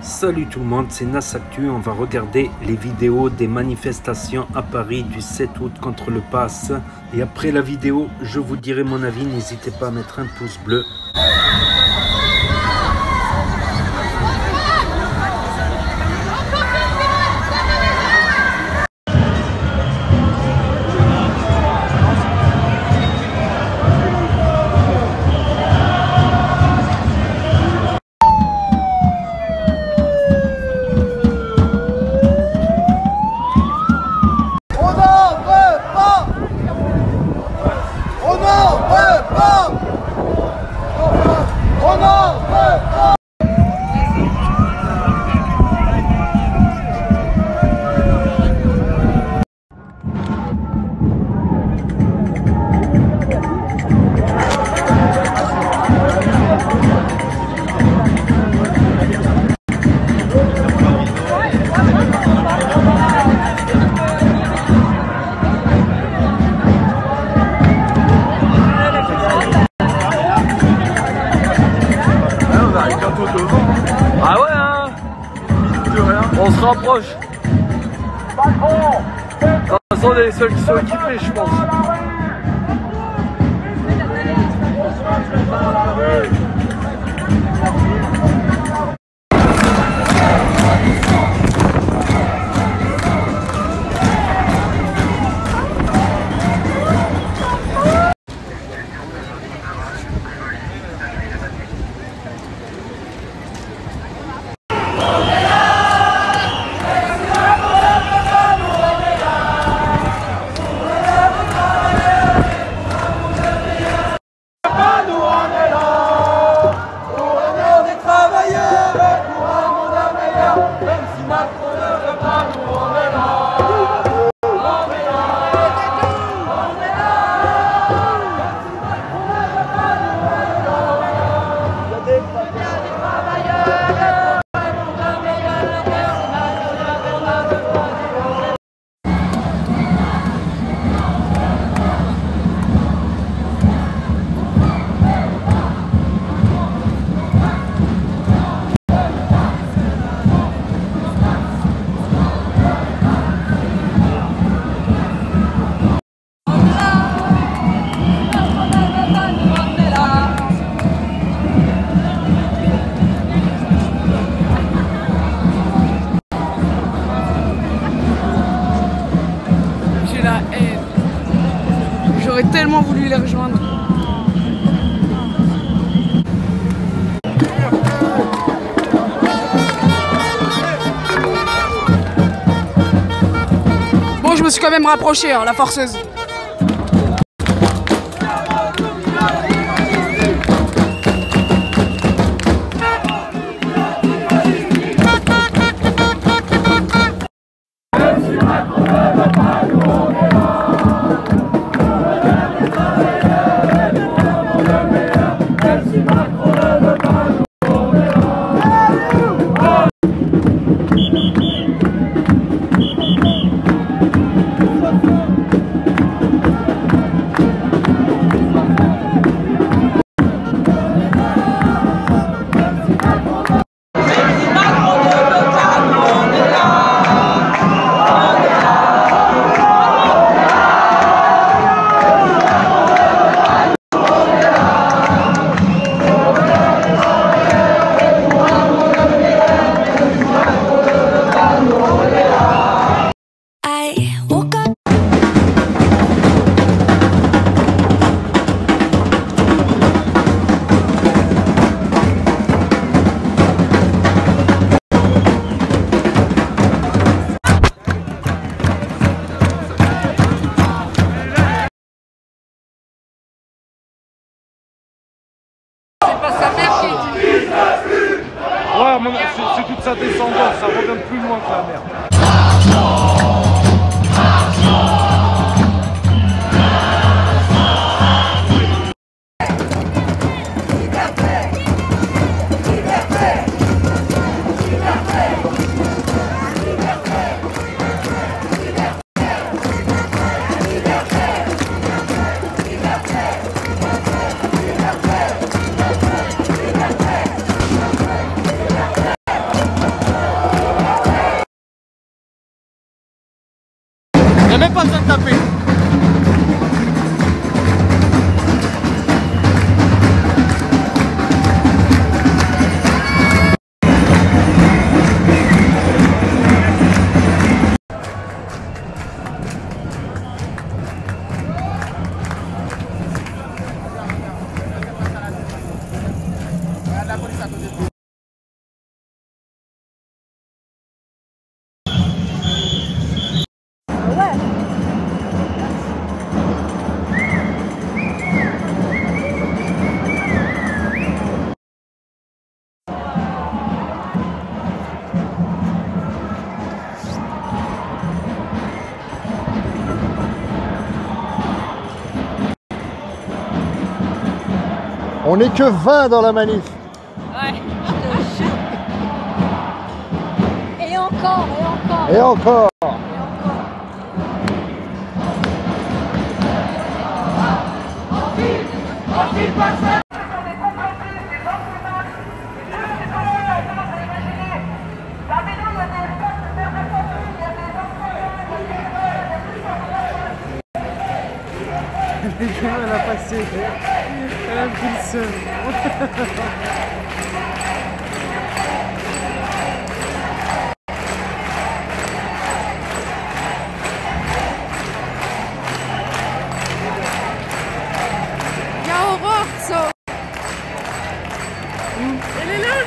Salut tout le monde, c'est Nasactu. On va regarder les vidéos des manifestations à Paris du 7 août contre le pass. Et après la vidéo, je vous dirai mon avis. N'hésitez pas à mettre un pouce bleu. Ah ouais hein. On se rapproche. De toute façon on est les seuls qui sont équipés je pense. J'aurais tellement voulu les rejoindre. Bon, je me suis quand même rapproché, hein, la forceuse. Ouais, c'est toute sa descendance, ça revient plus loin que la mer. même pas besoin de taper. On n'est que 20 dans la manif. Ouais, je te jure. Et encore, et encore. Et encore. Et encore. Elle a passé. Elle a pris le seum. Il y a Aurore, ça. Elle est là.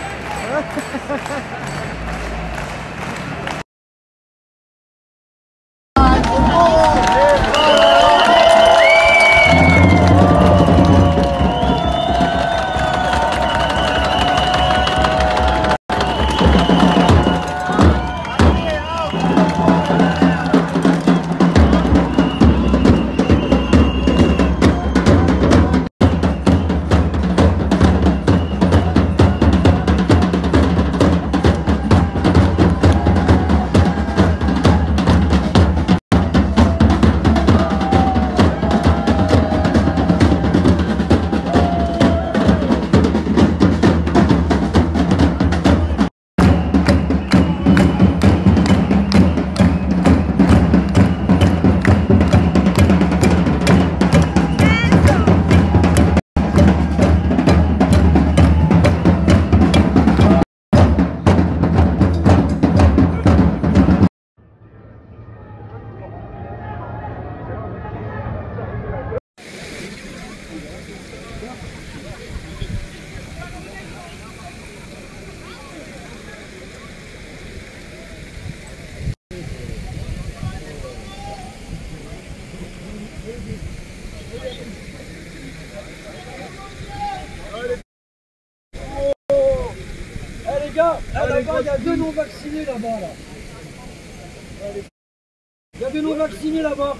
Il y a 2 non-vaccinés là-bas. Là. Il y a 2 non-vaccinés là-bas.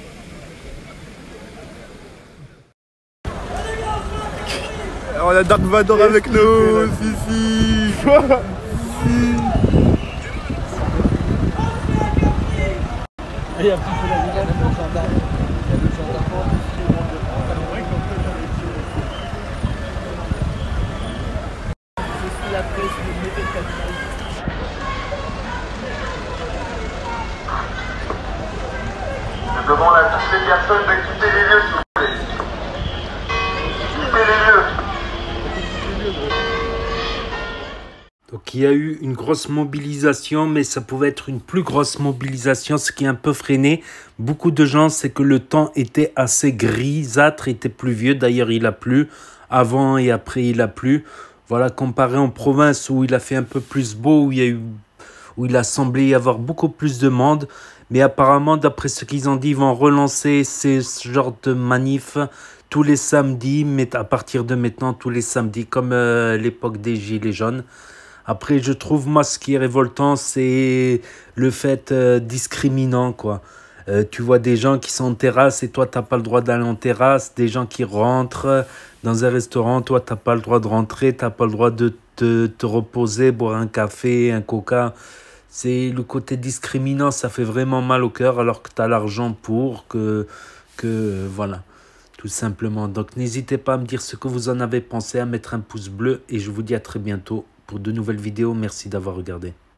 On a Dark Vador avec nous. Si. Quoi? Il y a un petit peu la nouvelle, il y a 2 gendarmes. Il y a 2 gendarmes. Je suis la presse, vous mettez le capital. Je demande à toutes les personnes de quitter les lieux, s'il vous plaît. Quittez les lieux. Donc il y a eu une grosse mobilisation, mais ça pouvait être une plus grosse mobilisation, ce qui a un peu freiné beaucoup de gens, c'est que le temps était assez grisâtre, était pluvieux. D'ailleurs, il a plu avant et après il a plu. Voilà, comparé en province où il a fait un peu plus beau, où il a semblé y avoir beaucoup plus de monde. Mais apparemment, d'après ce qu'ils ont dit, ils vont relancer ce genre de manif tous les samedis, mais à partir de maintenant, tous les samedis, comme l'époque des Gilets jaunes. Après, je trouve, moi, ce qui est révoltant, c'est le fait discriminant, quoi. Tu vois des gens qui sont en terrasse et toi, tu n'as pas le droit d'aller en terrasse. Des gens qui rentrent dans un restaurant, toi, tu n'as pas le droit de rentrer. Tu n'as pas le droit de te reposer, boire un café, un coca. C'est le côté discriminant, ça fait vraiment mal au cœur alors que tu as l'argent pour voilà, tout simplement. Donc, n'hésitez pas à me dire ce que vous en avez pensé, à mettre un pouce bleu et je vous dis à très bientôt pour de nouvelles vidéos. Merci d'avoir regardé.